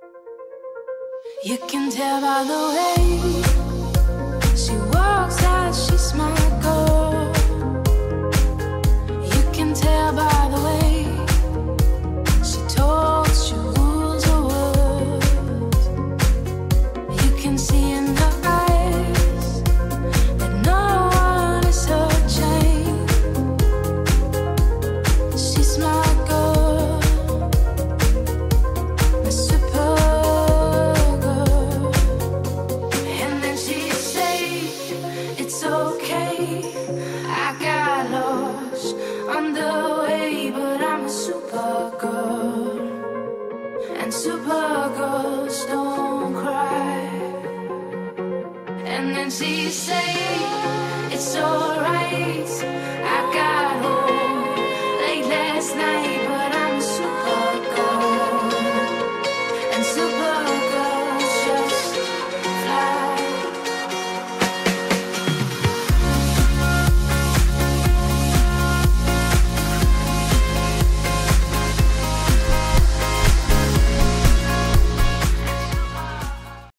You can tell by the way she walks that she's my girl. You can tell by the way she talks, she rules her words. You can see in her eyes that no one is her chain. She's my girl, my super. It's okay, I got lost on the way, but I'm a super girl, and super girls don't cry. And then she say, it's alright, I got home late last night.